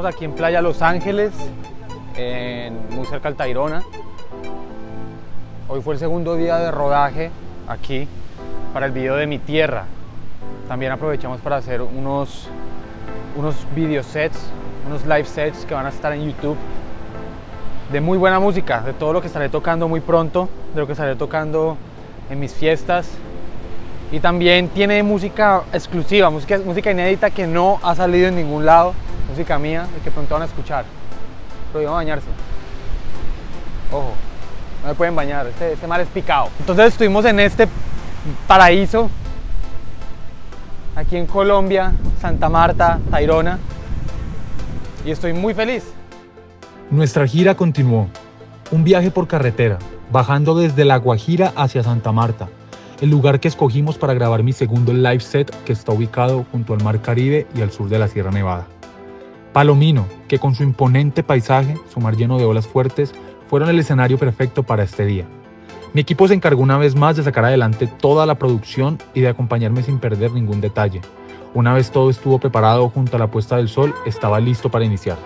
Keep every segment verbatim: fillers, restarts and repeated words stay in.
aquí en Playa Los Ángeles, en, muy cerca del Tayrona. Hoy fue el segundo día de rodaje aquí para el video de Mi Tierra. También aprovechamos para hacer unos, unos video sets, unos live sets que van a estar en YouTube de muy buena música, de todo lo que estaré tocando muy pronto, de lo que estaré tocando en mis fiestas. Y también tiene música exclusiva, música, música inédita que no ha salido en ningún lado, música mía, de que pronto van a escuchar. Prohibido bañarse. Ojo, no me pueden bañar, este, este mar es picado. Entonces estuvimos en este paraíso, aquí en Colombia, Santa Marta, Tayrona, y estoy muy feliz. Nuestra gira continuó, un viaje por carretera, bajando desde La Guajira hacia Santa Marta, el lugar que escogimos para grabar mi segundo live set, que está ubicado junto al Mar Caribe y al sur de la Sierra Nevada. Palomino, que con su imponente paisaje, su mar lleno de olas fuertes, fueron el escenario perfecto para este día. Mi equipo se encargó una vez más de sacar adelante toda la producción y de acompañarme sin perder ningún detalle. Una vez todo estuvo preparado junto a la puesta del sol, estaba listo para iniciar.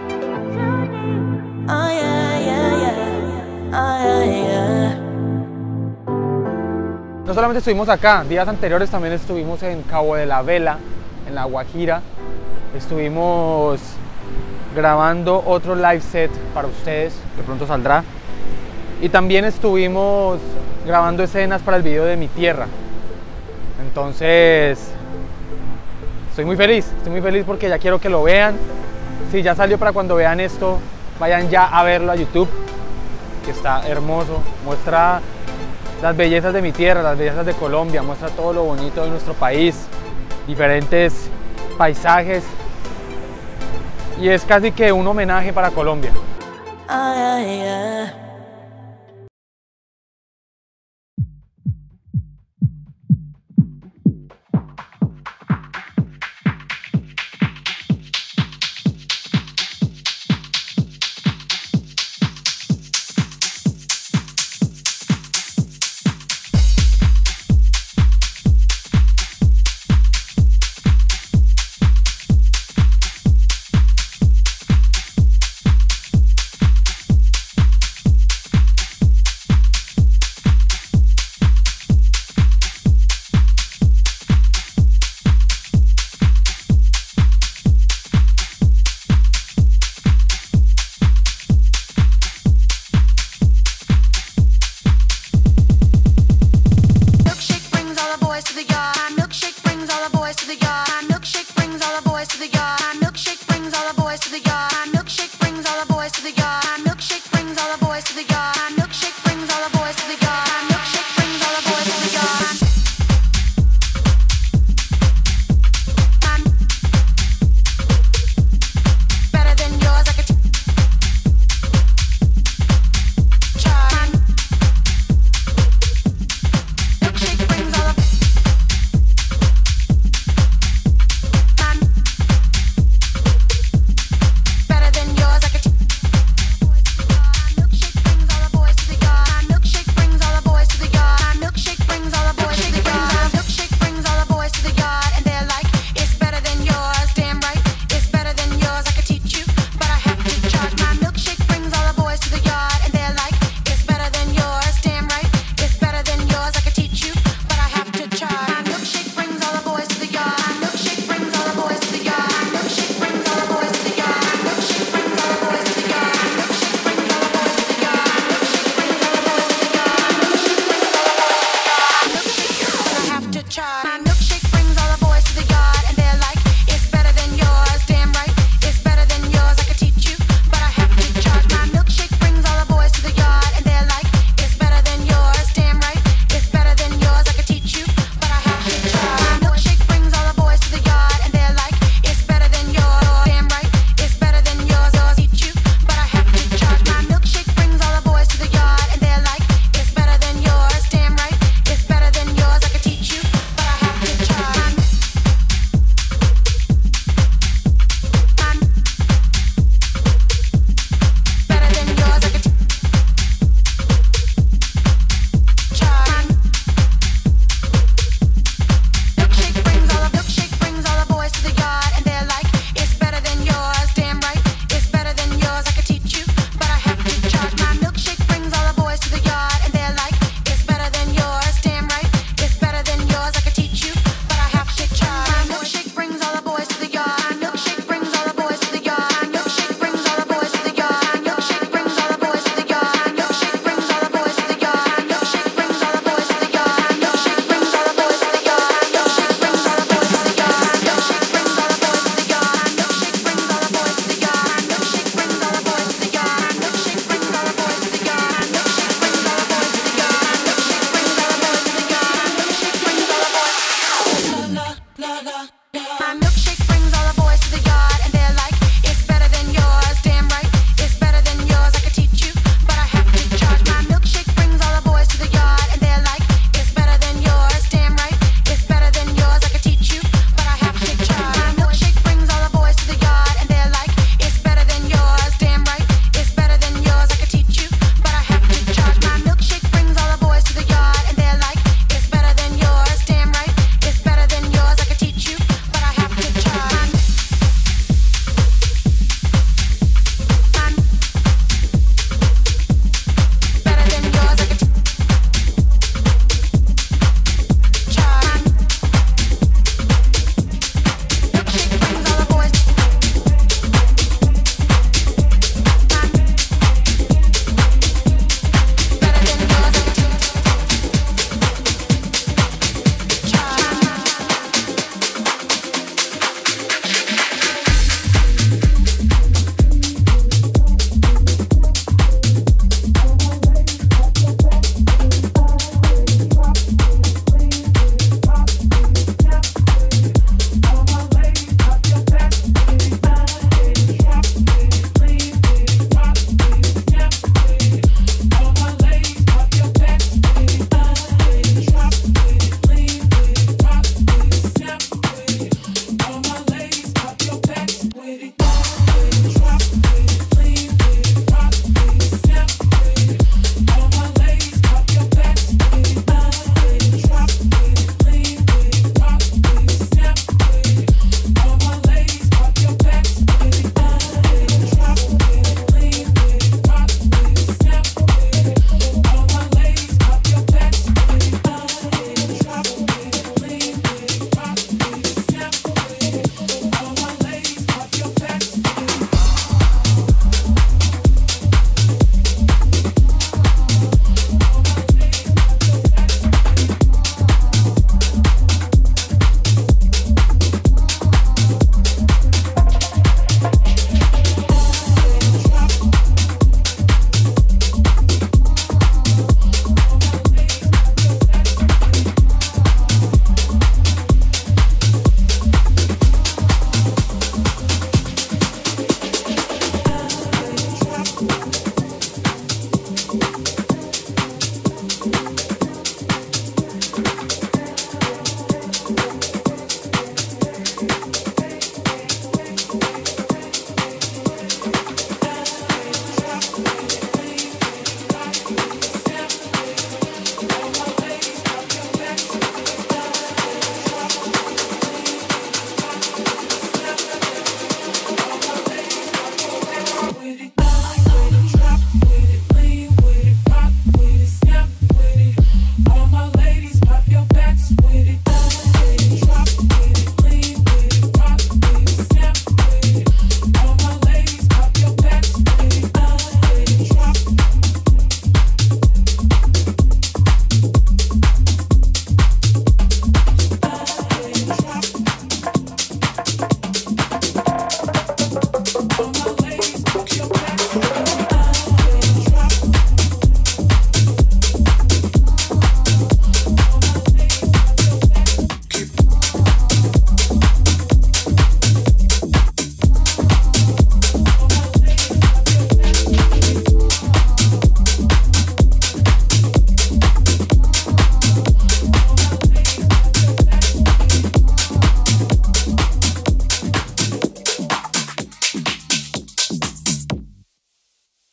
No solamente estuvimos acá, días anteriores también estuvimos en Cabo de la Vela, en La Guajira. Estuvimos grabando otro live set para ustedes, que pronto saldrá. Y también estuvimos grabando escenas para el video de Mi Tierra. Entonces, estoy muy feliz, estoy muy feliz porque ya quiero que lo vean. Si ya salió, para cuando vean esto, vayan ya a verlo a YouTube, que está hermoso, muestra las bellezas de mi tierra, las bellezas de Colombia, muestra todo lo bonito de nuestro país, diferentes paisajes, y es casi que un homenaje para Colombia. Ay, ay, ay.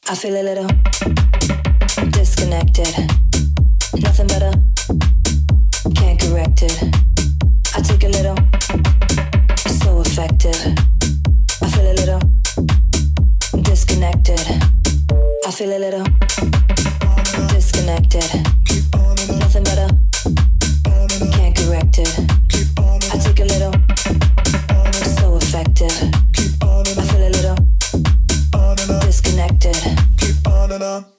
I feel a little disconnected. Nothing better, can't correct it. I take a little, so effective. I feel a little disconnected. I feel a little disconnected. Nothing better, can't correct it. I take a little, so effective. I feel a little disconnected. Keep on and on.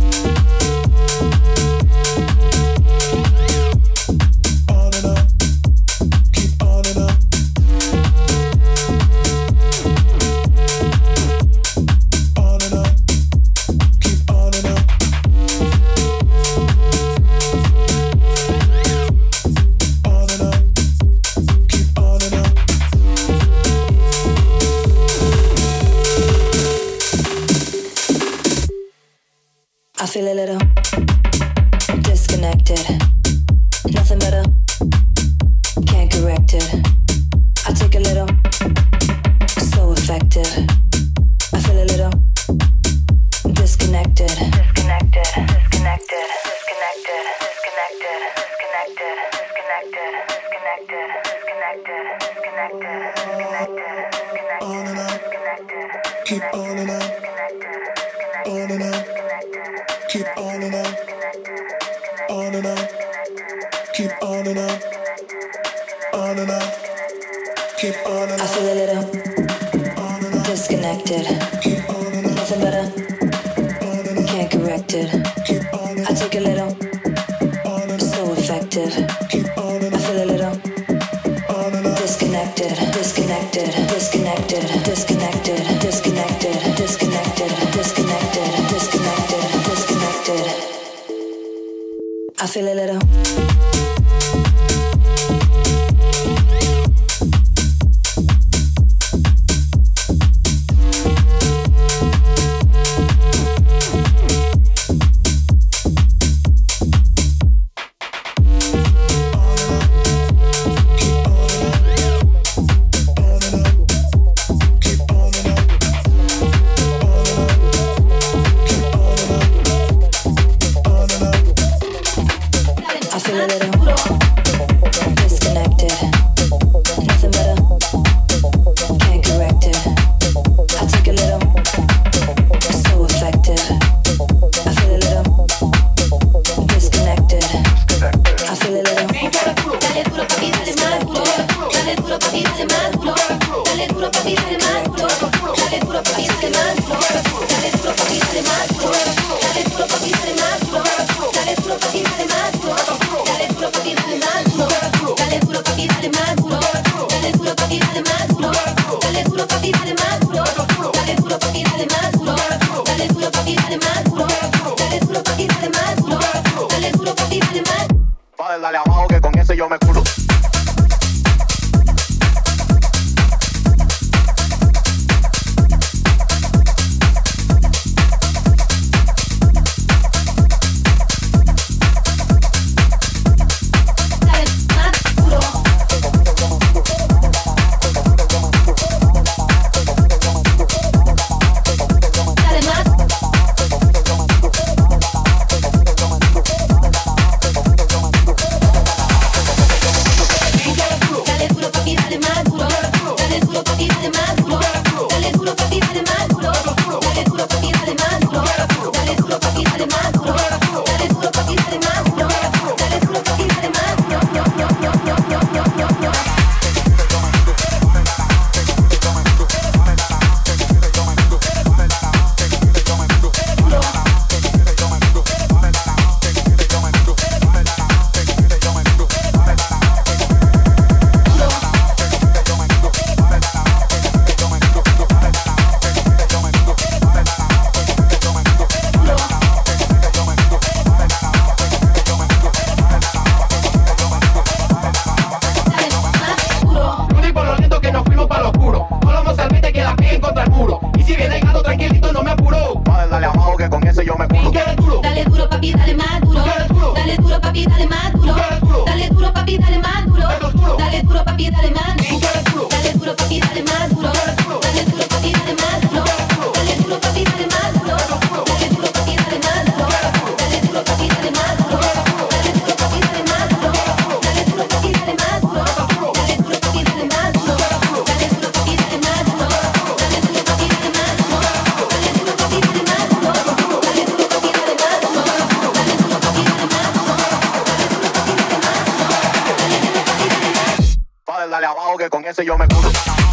On and on. Keep on and on. On and on. Keep on and on. On and on. Keep on and on. I feel a little disconnected. Nothing better, can't correct it. I take a little, so effective. I feel a little disconnected. Disconnected, disconnected, disconnected, disconnected, disconnected, disconnected, disconnected, disconnected, disconnected, disconnected, On and on. disconnected, Keep on and on. On and on. Keep on and on. On and on. Keep on and on. On and on. Keep on and I on. feel a little On and on. disconnected. Keep on and on. Nothing better, On and on. can't correct it. Keep on and I take a little, on and on. so effective. Keep on and I on. feel a little On and on. disconnected, disconnected, disconnected, disconnected, disconnected, disconnected, disconnected, disconnected, disconnected. I feel a little. I feel a little disconnected. Nothing better, can't correct it. I take a little, so effective. I feel a little disconnected. I feel a little Dale duro papi, dale más duro. Dale duro papi, dale más duro. Dale duro papi, dale más duro. Dale duro papi, dale más duro. Dale duro papi, dale más duro. Dale duro papi, dale más duro. Dale duro papi, dale más duro. Dale duro papi, dale más duro. Dale duro papi, dale más duro. Dale duro papi, dale más duro. Dale duro papi, dale más duro. Dale duro papi, dale más duro. Dale duro papi, dale más duro. Dale duro papi, dale más duro. Dale duro papi, dale más duro. Padre, dale abajo que con ese yo me curo. Dale más duro. Dale más. Dale duro papi, dale más duro. Dale duro papi, dale más duro. Dale duro papi, dale más duro. Dale duro papi, dale más duro. Dale duro papi, dale más duro. Dale duro papi, dale más duro. Dale duro papi, dale más duro. Rudy por lo lento que nos fuimos para lo oscuro. Colombo salvete que la peguen contra el muro. Y si viene el gato tranquilito no me apuro. Padre, dale abajo que con ese yo me curo. Dale duro papi, dale más duro. Dale duro papi, dale más duro. Dale duro papi, dale más duro. Dale duro papi, dale más duro. Dale duro papi, dale más duro. Dale duro papi, dale más duro. Dale duro papi, dale más duro. dale abajo que con ese yo me curo.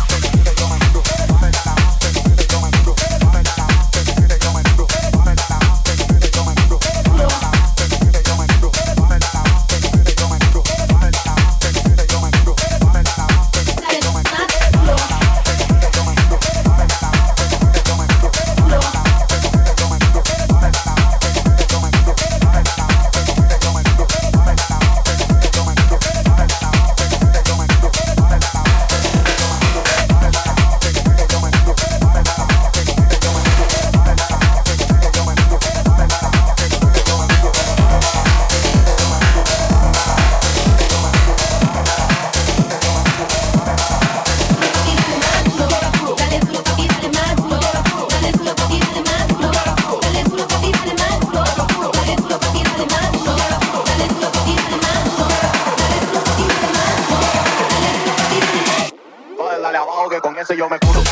Yo me curo.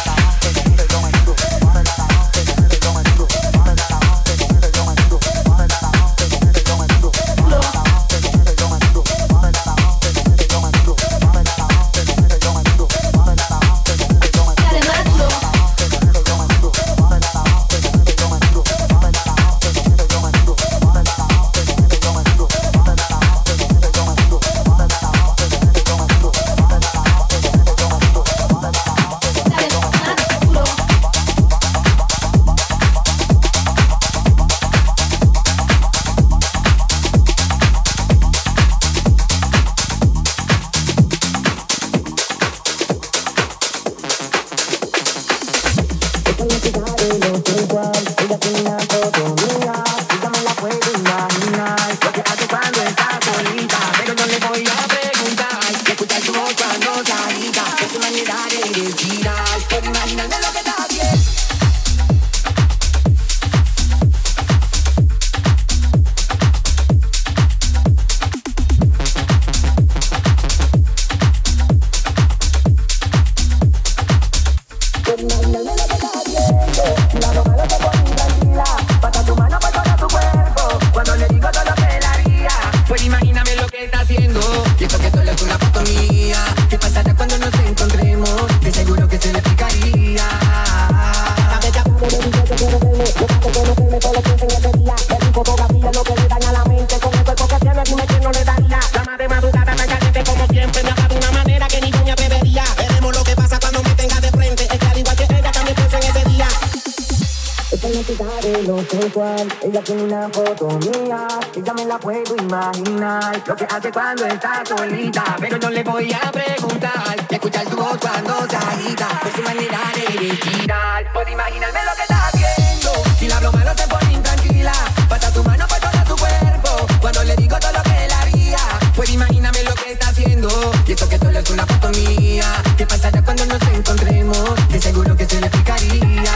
Ella tiene una foto mía, ella me la puedo imaginar. Lo que hace cuando está solita, pero no le voy a preguntar. Escuchar su voz cuando se agita, por su manera de respirar. Puedo imaginarme lo que está haciendo. Si la hablo malo se pone intranquila, pasa tu mano por todo tu cuerpo. Cuando le digo todo lo que él haría, puedo imaginarme lo que está haciendo. Y eso que solo es una foto mía. ¿Qué pasará cuando nos encontremos? De seguro que se le explicaría.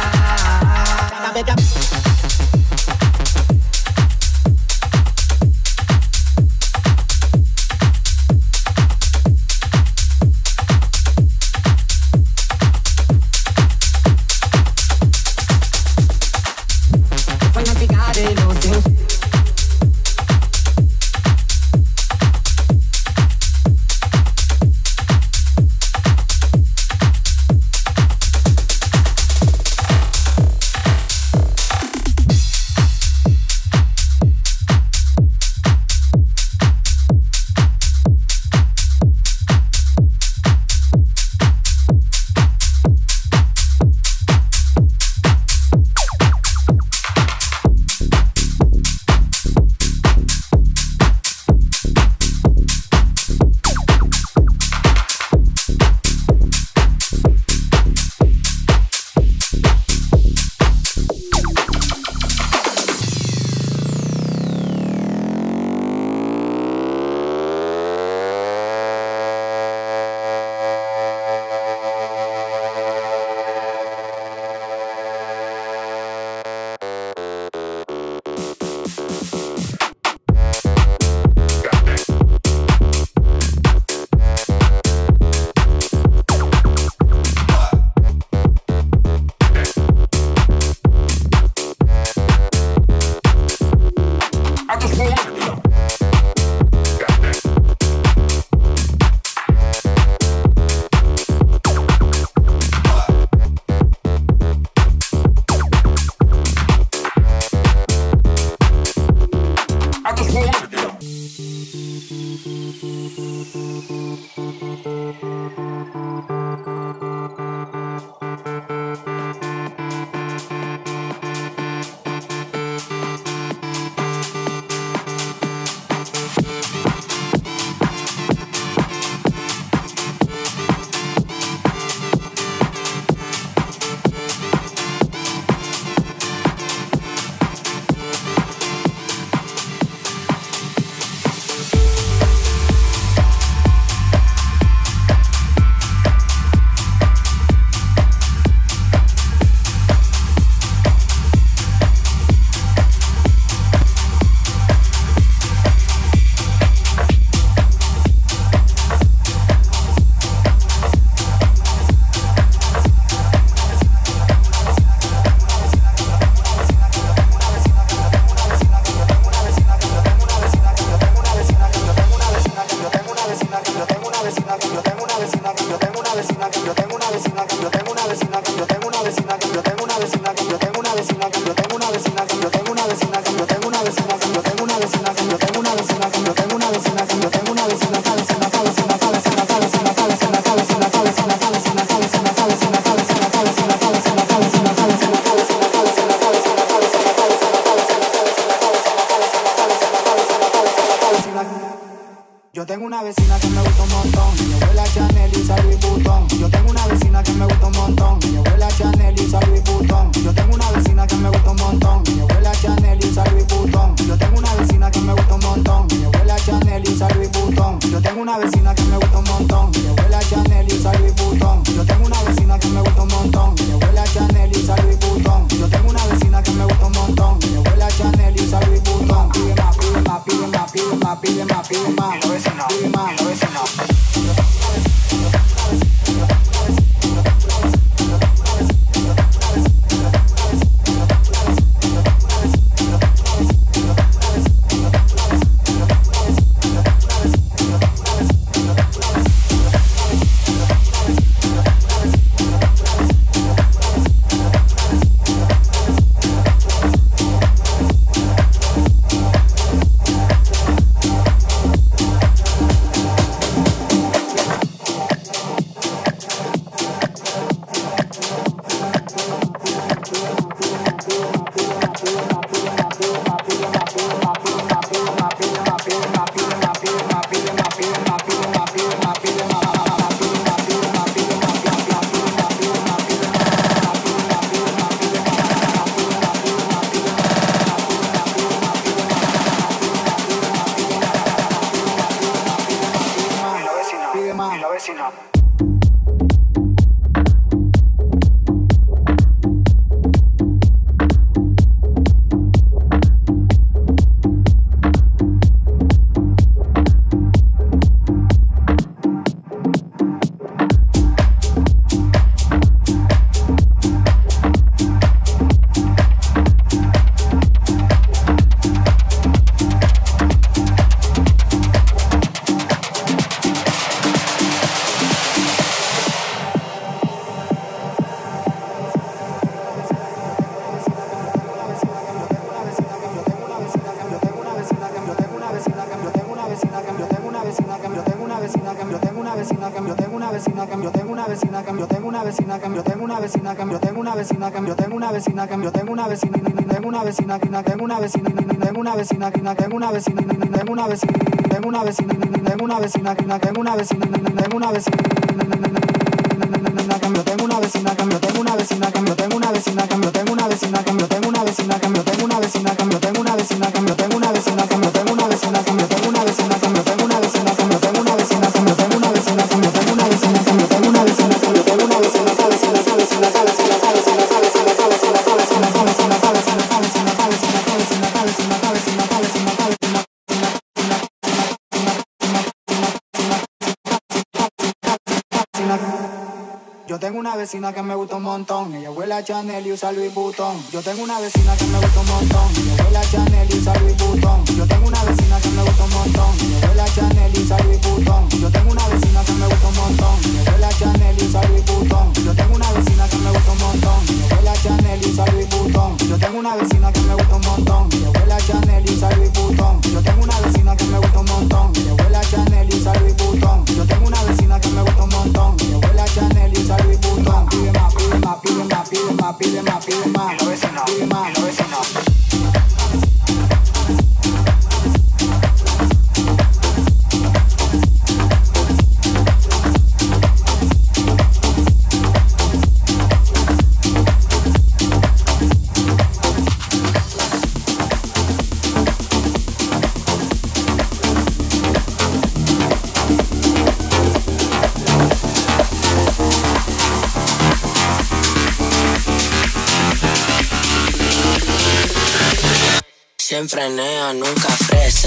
vecina que yo tengo una vecina que yo tengo una vecina que yo tengo una vecina que yo tengo una vecina que yo tengo una vecina que yo tengo una vecina que yo tengo una vecina que yo tengo una vecina que yo tengo una vecina que yo tengo una vecina que yo tengo una vecina que yo tengo una vecina que yo tengo una vecina que yo tengo una vecina que vecina que vecina que vecina que vecina que vecina que vecina que vecina que vecina que vecina que vecina que vecina que vecina que vecina que vecina que vecina que yo tengo una vecina que me gusta un montón, mi abuela Chanel y usa Louis Vuitton. Yo tengo una vecina que me gusta un montón, mi abuela Chanel y usa Louis Vuitton. Yo tengo una vecina que me gusta un montón, mi abuela Chanel y usa Louis Vuitton. Yo tengo una vecina que me gusta un montón, mi abuela Chanel y usa Louis Vuitton. Yo tengo una vecina que me gusta un montón, mi abuela Chanel y usa Louis Vuitton. Yo tengo una vecina que me gusta un montón, mi abuela Chanel y usa Louis Vuitton. Yo tengo una vecina que me gusta un montón, mi abuela Chanel y usa Louis Vuitton. Pide más, pide más, pide más, pide más, pide más, pide más. Pide más, pide más. Vecina que yo tengo una vecina y tengo una vecina que tengo una vecina y tengo una vecina que tengo una vecina y tengo una vecina tengo una vecina y tengo una vecina que tengo una vecina y tengo una vecina que yo tengo una vecina que yo tengo una vecina que yo tengo una vecina que yo tengo una vecina que yo tengo una vecina que yo tengo una vecina que yo tengo una vecina que yo tengo una vecina que yo tengo una vecina que yo tengo una vecina que yo tengo una vecina que yo tengo una vecina que yo tengo una vecina que yo tengo una vecina que yo tengo una vecina que yo tengo una vecina que vecina que vecina que vecina que vecina que yo tengo una vecina que me gusta un montón, ella huele a Chanel y usa Louis Vuitton. Yo tengo una vecina que me gusta un montón, ella huele a Chanel y usa Louis Vuitton. Yo tengo una vecina que me gusta un montón, ella huele a Chanel y usa Louis Vuitton. Yo tengo una vecina que me gusta un montón, ella huele a Chanel y usa Louis Vuitton. Yo tengo una vecina que me gusta un montón, ella huele a Chanel y usa Louis Vuitton. Yo tengo una vecina que me gusta un montón, ella huele a Chanel y usa Louis Vuitton. Yo tengo una vecina que me gusta un montón, ella huele a Chanel y usa Louis Vuitton. Yo tengo una vecina que me gusta un montón, ella huele a Chanel y usa Louis Vuitton. Pide más, pide más, pide más, pide más, pide más, pide más, pide más, pide más. Siempre nea, nunca fresa.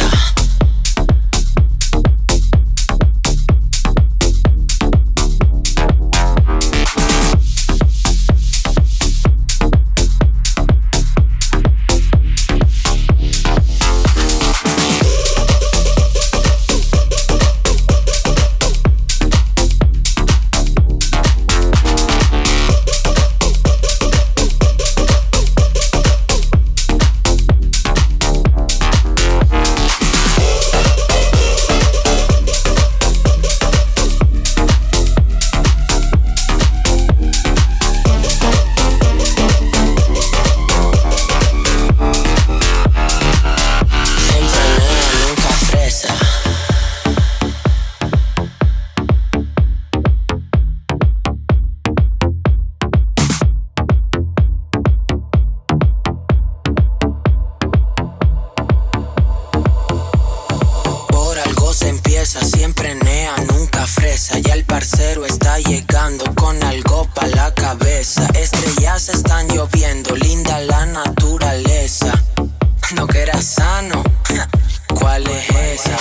parcero está llegando con algo pa' la cabeza. Estrellas están lloviendo, linda la naturaleza. No que era sano, ¿cuál es esa?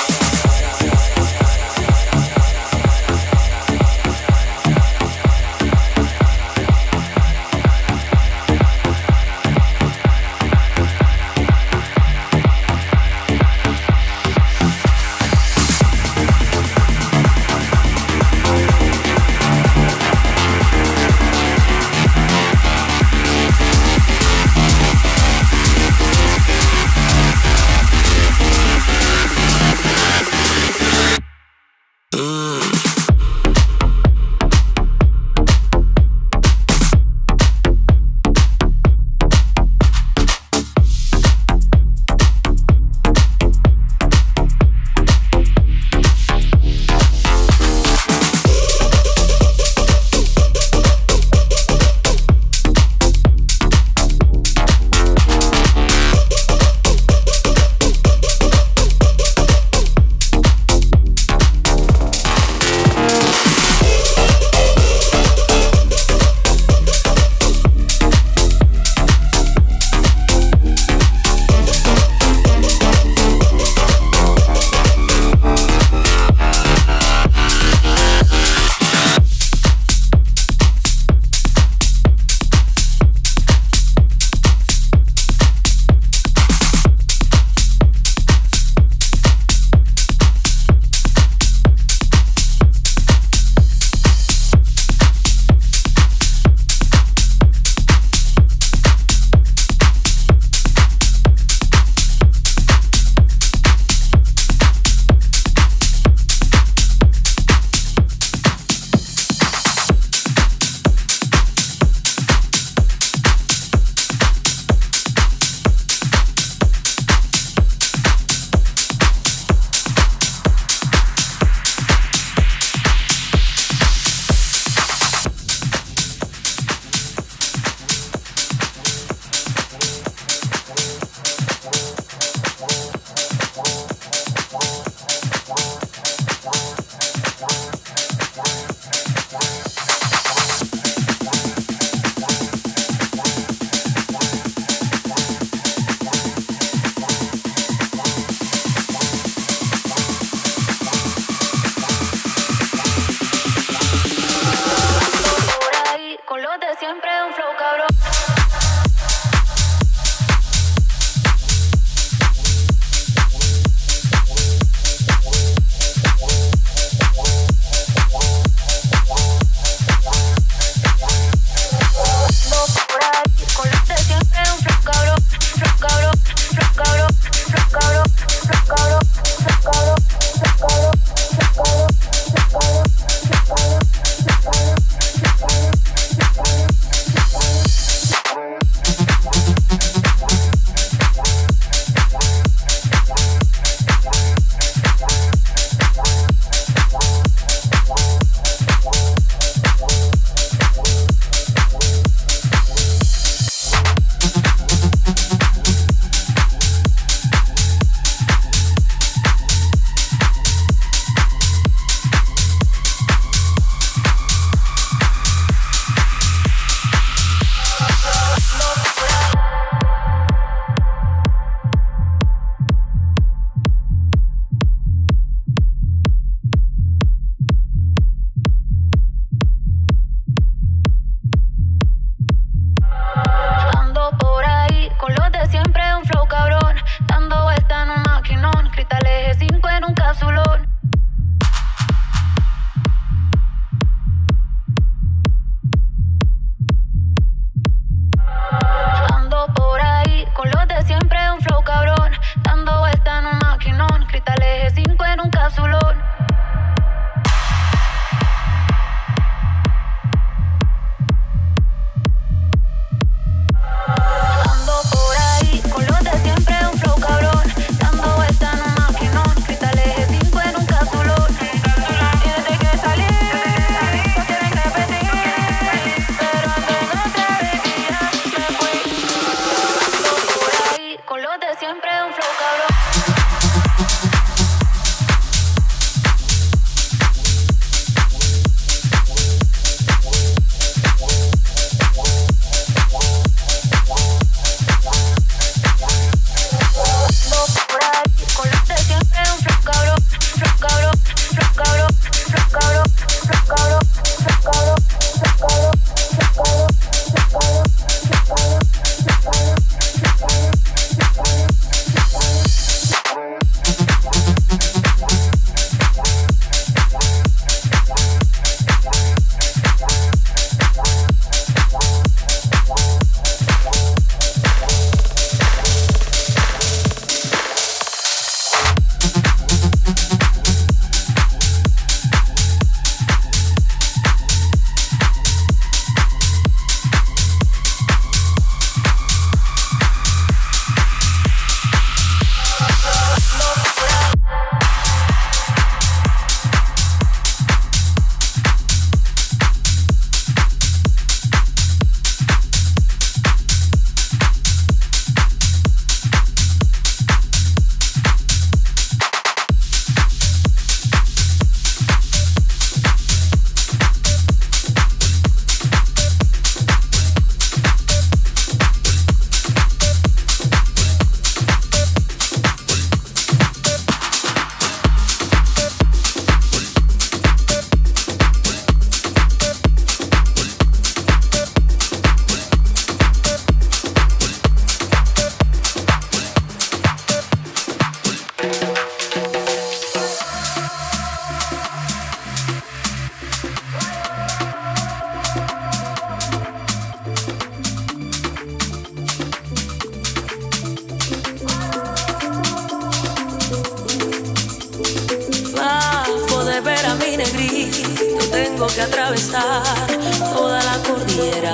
tengo que atravesar toda la cordillera.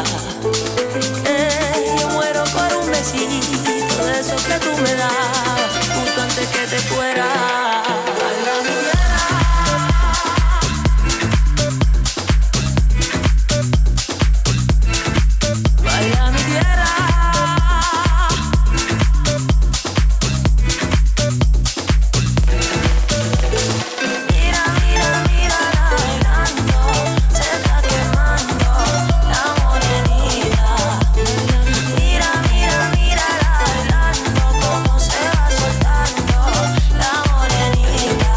Eh, yo muero por un besito de esos que tú me dabas justo antes que te fueras. Baila mi tierra, baila mi tierra. Mira, mira, mira, bailando, se está quemando la morenita. Mira, mira, mira, bailando, cómo se va soltando la morenita.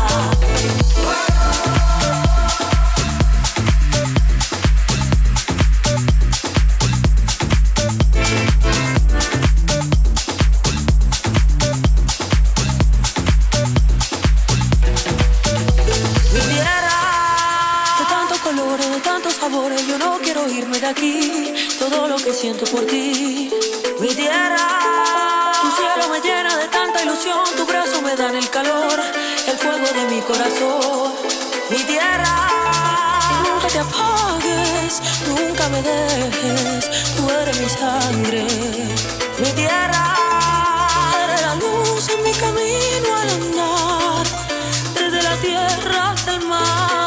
Mi tierra, de tantos colores, de tantos sabores, yo no quiero irme de aquí. Todo lo que siento por ti. Mi tierra, tu cielo me llena de tanta ilusión, tu brazo me dan el calor, el fuego de mi corazón. Mi tierra, nunca te apagues, nunca me dejes, tú eres mi sangre. Mi tierra, eres la luz en mi camino al andar, desde la tierra hasta el mar.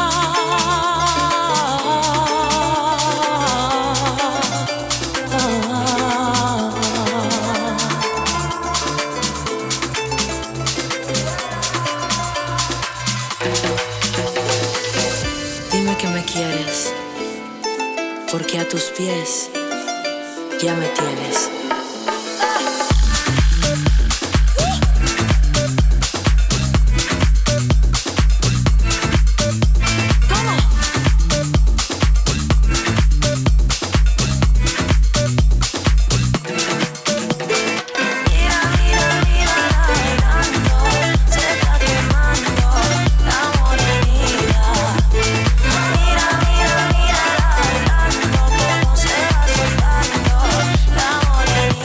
Dime que me quieres, porque a tus pies ya me tienes. Mira, mira, mira, bailando, se está quemando la morenita. Mira, mira, mira, bailando, cómo se va soltando la morenita.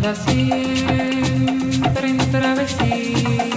anda siempre en travesía.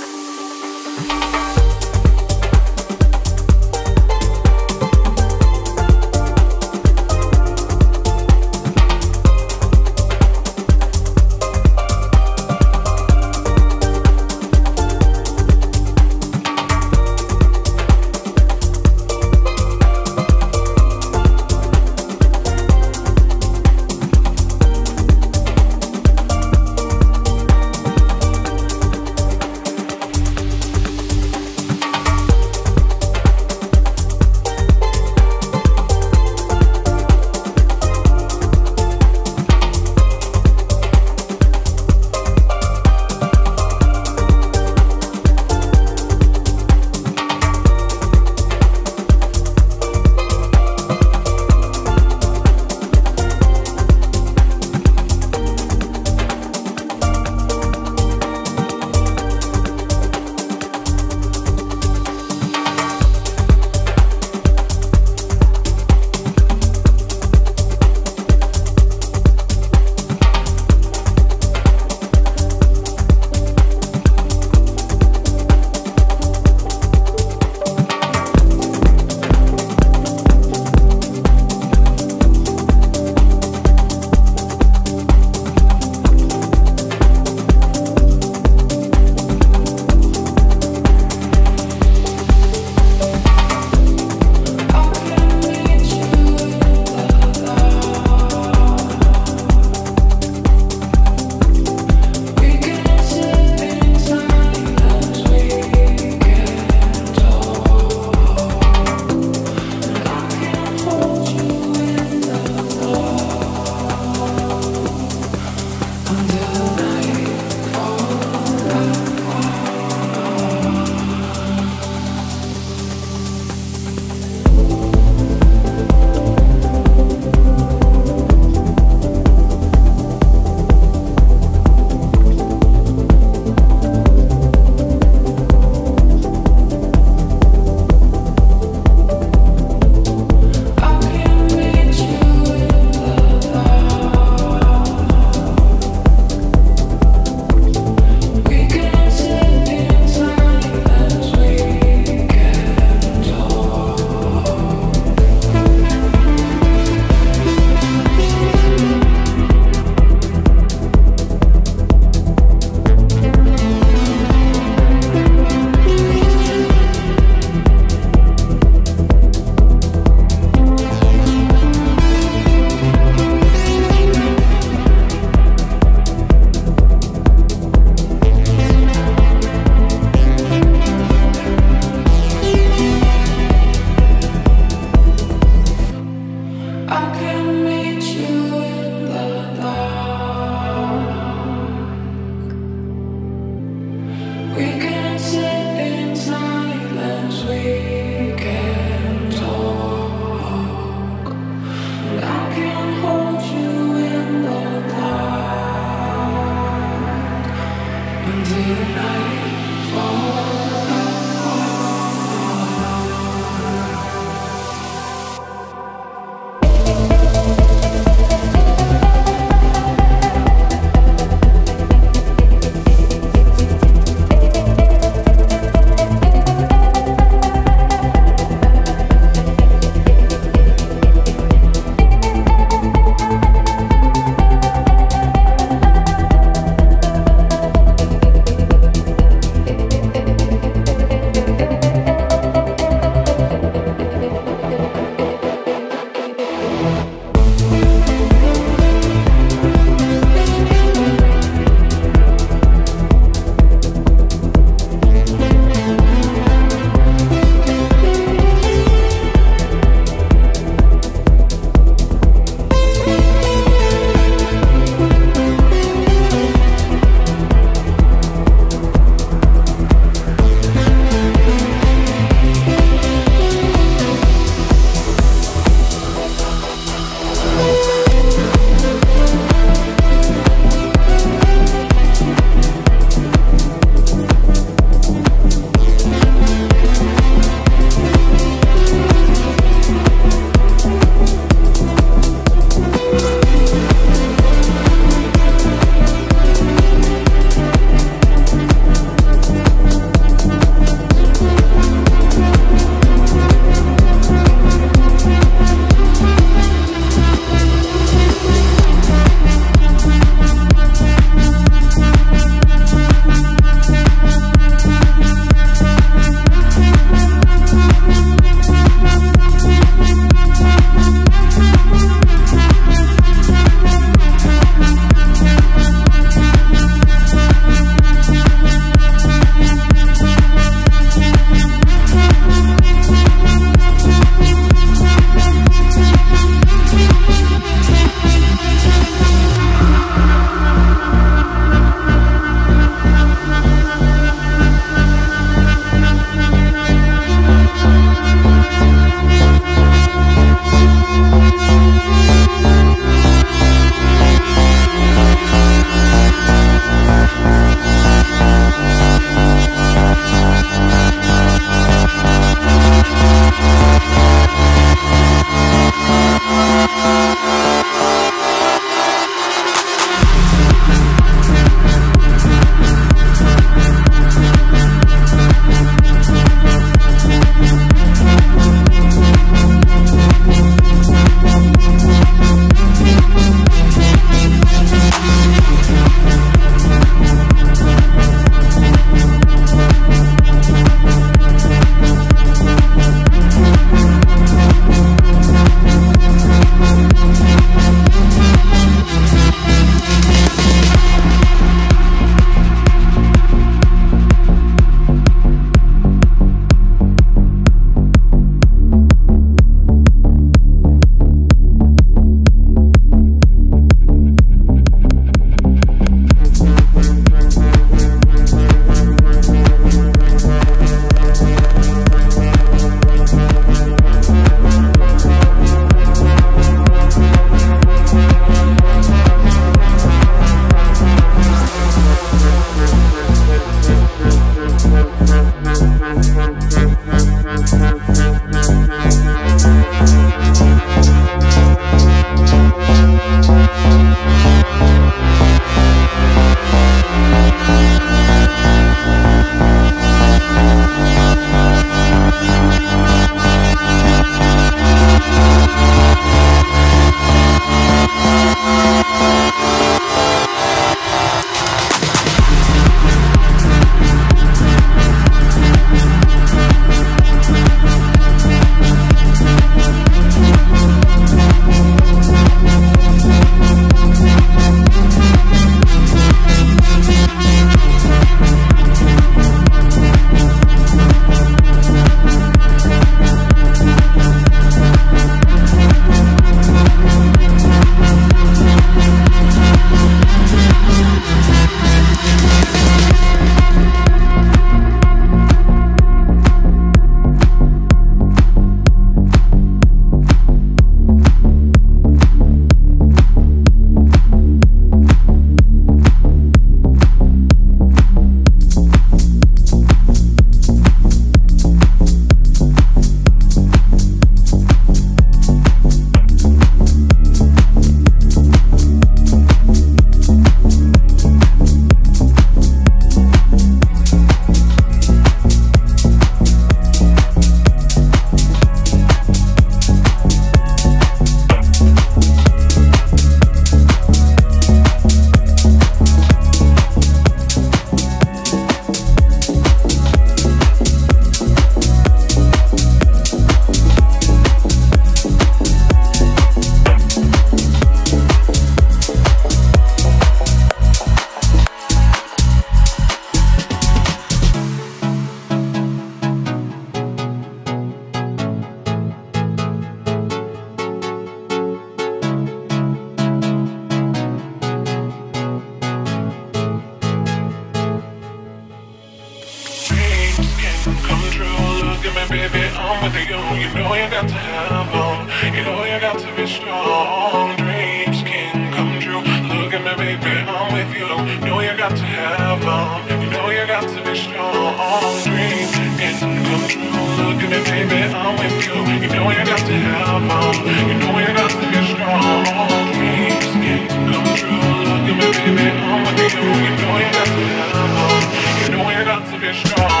You know you got to have them. You know you got to be strong. Dreams can come true. Look at me, baby, I'm with you. You know you got to have them. You know you got to be strong. Dreams can come true. Look at me, baby, I'm with you. You know you got to have them. You know you got to be strong. Dreams can come true. Look at me, baby, I'm with you. You know you got to have them. You know you got to be strong.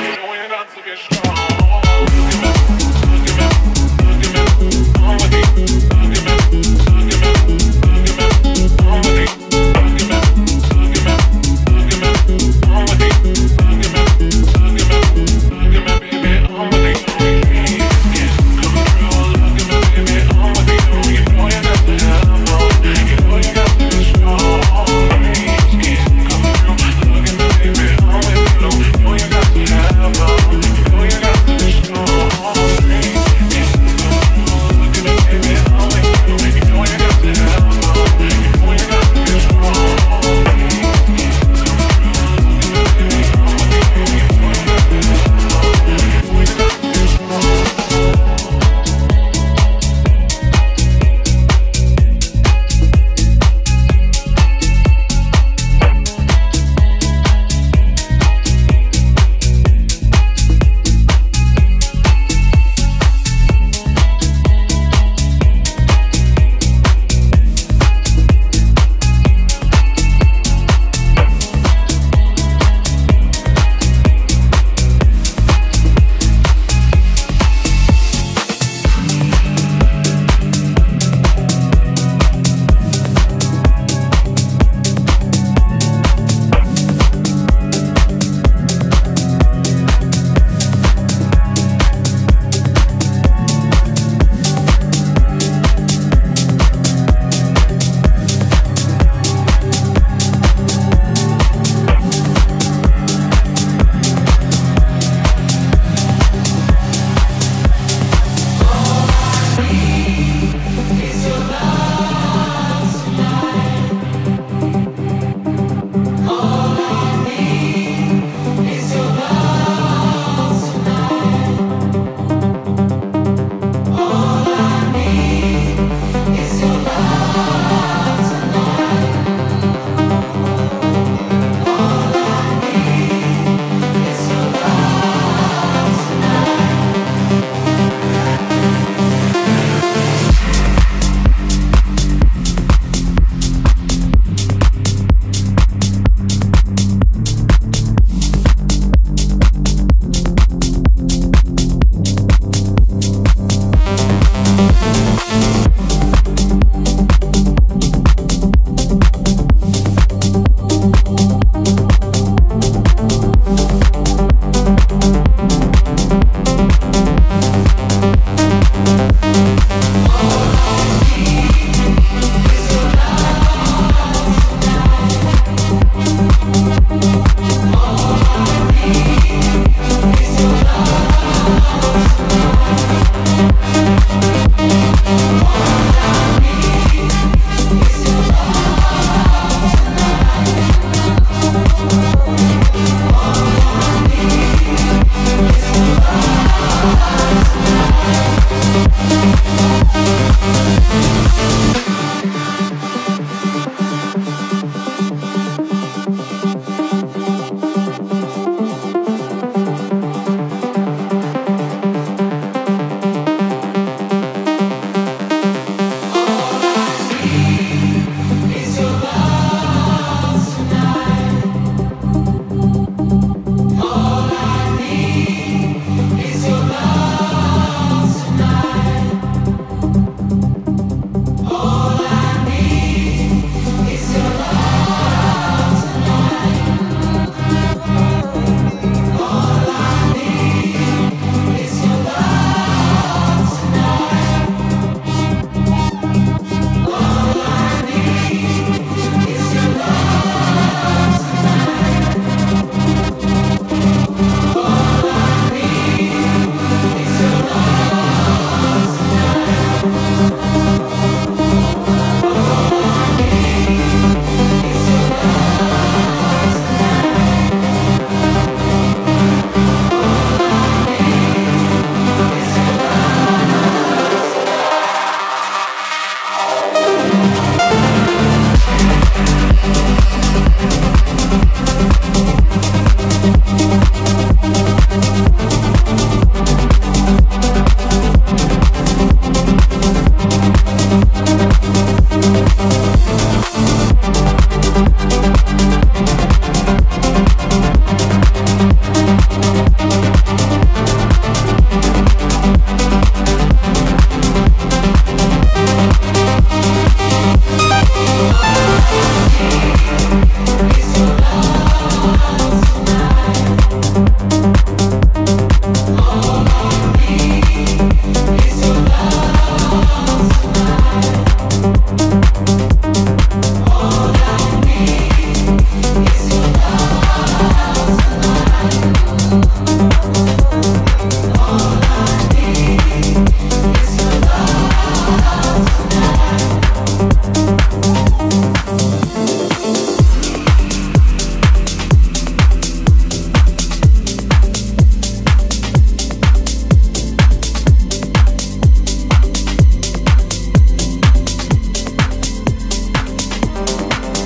Strong.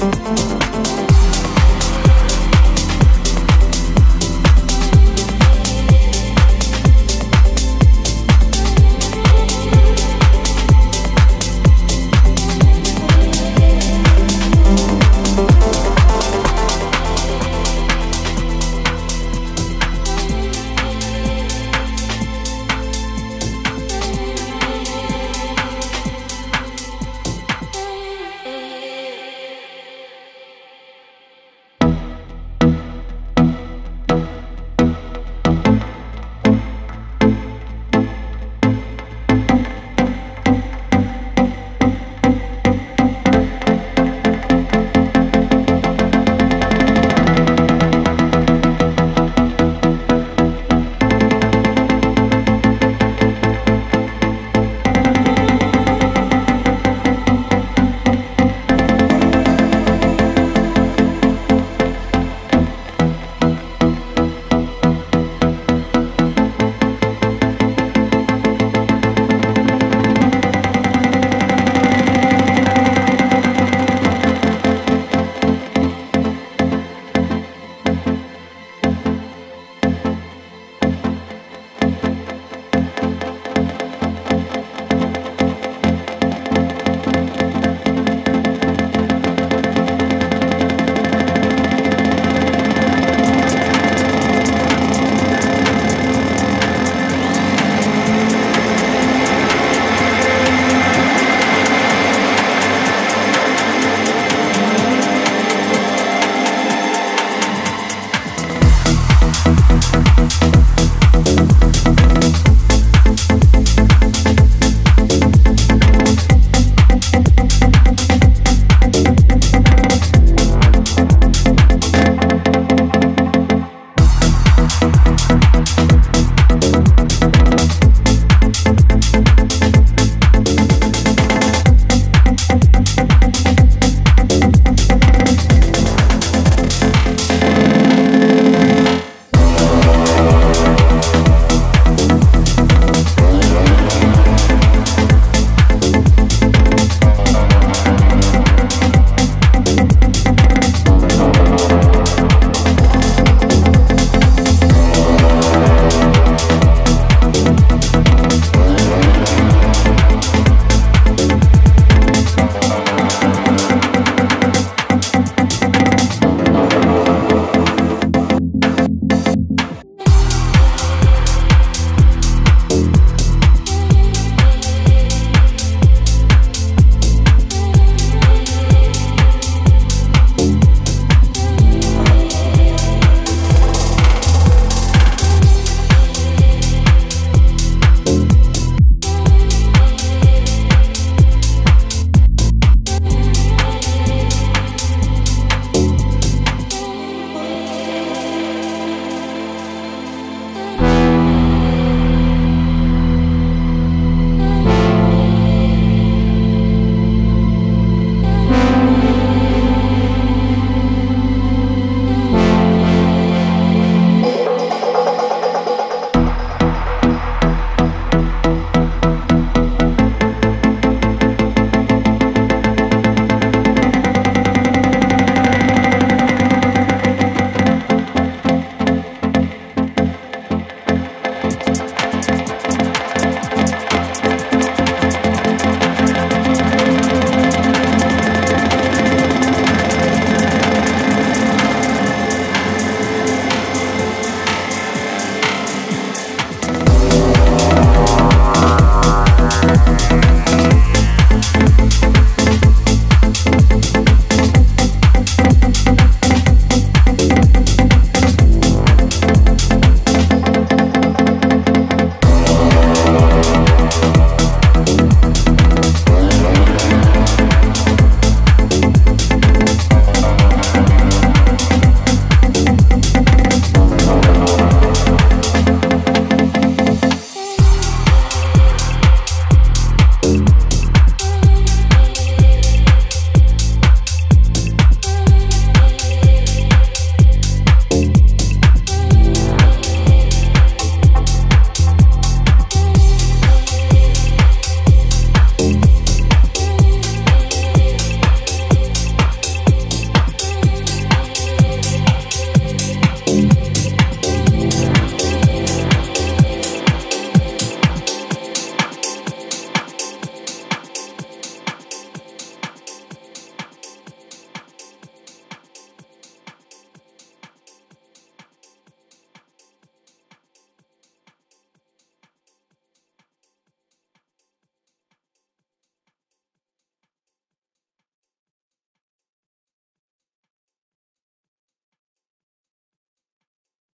Thank